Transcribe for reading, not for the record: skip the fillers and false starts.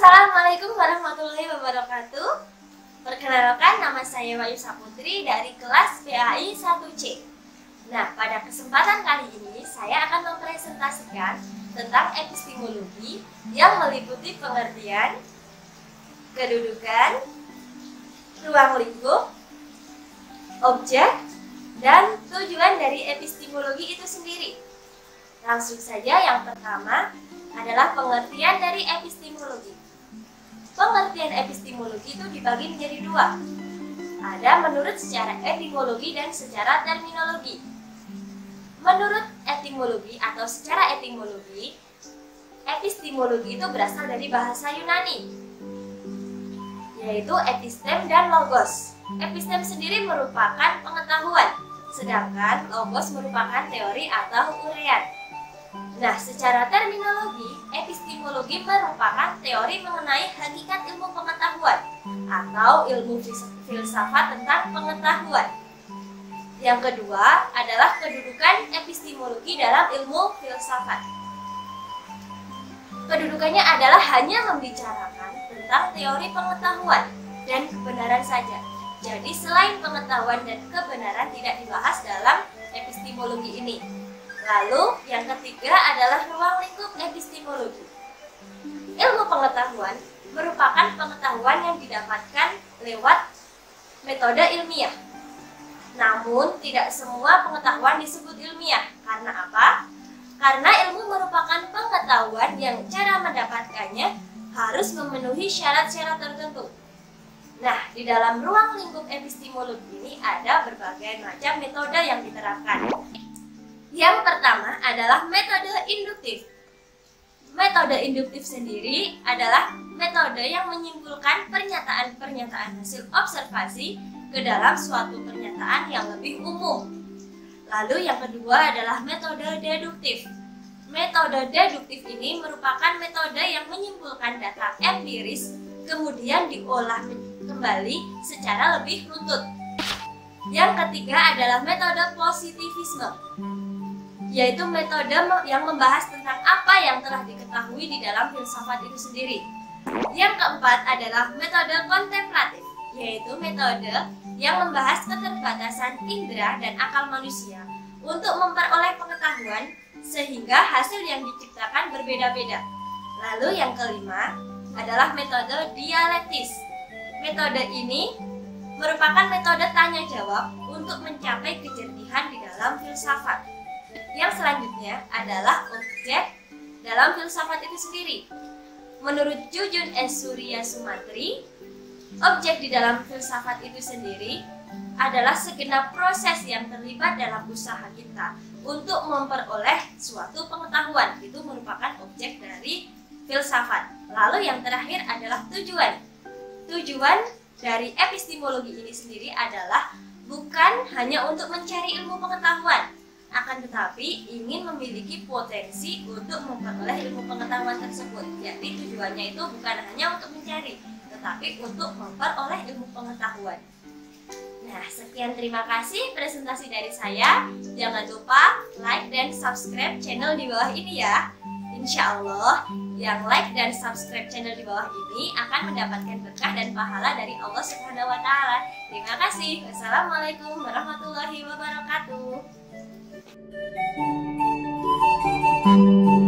Assalamualaikum warahmatullahi wabarakatuh. Perkenalkan, nama saya Wayu Saputri dari kelas PAI 1C. Nah, pada kesempatan kali ini saya akan mempresentasikan tentang epistemologi yang meliputi pengertian, kedudukan, ruang lingkup, objek, dan tujuan dari epistemologi itu sendiri. Langsung saja, yang pertama adalah pengertian dari epistemologi. Pengertian epistemologi itu dibagi menjadi dua. Ada menurut secara etimologi dan secara terminologi. Menurut etimologi atau secara etimologi, epistemologi itu berasal dari bahasa Yunani, yaitu epistem dan logos. Epistem sendiri merupakan pengetahuan, sedangkan logos merupakan teori atau uraian. Nah, secara terminologi, epistemologi merupakan teori mengenai hakikat ilmu pengetahuan atau ilmu filsafat tentang pengetahuan. Yang kedua adalah kedudukan epistemologi dalam ilmu filsafat. Kedudukannya adalah hanya membicarakan tentang teori pengetahuan dan kebenaran saja. Jadi selain pengetahuan dan kebenaran tidak dibahas dalam epistemologi ini. Lalu yang ketiga adalah ruang lingkup epistemologi. Ilmu pengetahuan merupakan pengetahuan yang didapatkan lewat metode ilmiah. Namun tidak semua pengetahuan disebut ilmiah. Karena apa? Karena ilmu merupakan pengetahuan yang cara mendapatkannya harus memenuhi syarat-syarat tertentu. Nah, di dalam ruang lingkup epistemologi ini ada berbagai macam metode yang diterapkan. Yang pertama adalah metode induktif. Metode induktif sendiri adalah metode yang menyimpulkan pernyataan-pernyataan hasil observasi ke dalam suatu pernyataan yang lebih umum. Lalu yang kedua adalah metode deduktif. Metode deduktif ini merupakan metode yang menyimpulkan data empiris kemudian diolah kembali secara lebih runtut. Yang ketiga adalah metode positivisme, yaitu metode yang membahas tentang apa yang telah diketahui di dalam filsafat itu sendiri. Yang keempat adalah metode kontemplatif, yaitu metode yang membahas keterbatasan indera dan akal manusia untuk memperoleh pengetahuan sehingga hasil yang diciptakan berbeda-beda. Lalu yang kelima adalah metode dialektis. Metode ini merupakan metode tanya-jawab untuk mencapai kejernihan di dalam filsafat. Yang selanjutnya adalah objek dalam filsafat itu sendiri. Menurut Jujun S. Surya Sumantri, objek di dalam filsafat itu sendiri adalah segenap proses yang terlibat dalam usaha kita untuk memperoleh suatu pengetahuan. Itu merupakan objek dari filsafat. Lalu yang terakhir adalah tujuan. Tujuan dari epistemologi ini sendiri adalah bukan hanya untuk mencari ilmu pengetahuan, akan tetapi ingin memiliki potensi untuk memperoleh ilmu pengetahuan tersebut. Jadi tujuannya itu bukan hanya untuk mencari, tetapi untuk memperoleh ilmu pengetahuan. Nah, sekian, terima kasih presentasi dari saya. Jangan lupa like dan subscribe channel di bawah ini ya. Insya Allah, yang like dan subscribe channel di bawah ini akan mendapatkan berkah dan pahala dari Allah Subhanahu wa Ta'ala. Terima kasih. Wassalamualaikum warahmatullahi wabarakatuh.